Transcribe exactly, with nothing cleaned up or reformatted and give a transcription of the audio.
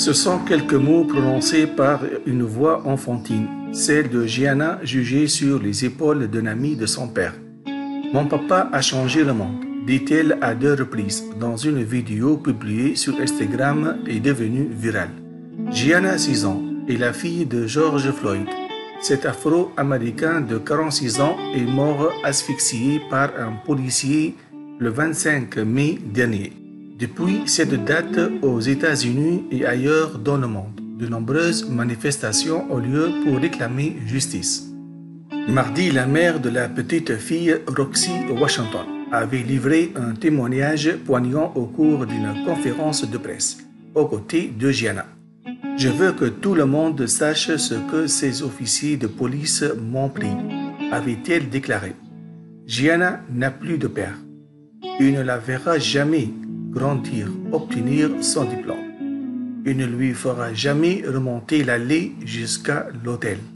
Ce sont quelques mots prononcés par une voix enfantine, celle de Gianna jugée sur les épaules d'un ami de son père. « Mon papa a changé le monde », dit-elle à deux reprises dans une vidéo publiée sur Instagram et devenue virale. Gianna, six ans, est la fille de George Floyd. Cet Afro-Américain de quarante-six ans est mort asphyxié par un policier le vingt-cinq mai dernier. Depuis cette date, aux États-Unis et ailleurs dans le monde, de nombreuses manifestations ont lieu pour réclamer justice. Mardi, la mère de la petite fille Roxy Washington avait livré un témoignage poignant au cours d'une conférence de presse, aux côtés de Gianna. « Je veux que tout le monde sache ce que ces officiers de police m'ont pris », avait-elle déclaré. Gianna n'a plus de père. Il ne la verra jamais grandir, obtenir son diplôme. Il ne lui fera jamais remonter l'allée jusqu'à l'hôtel.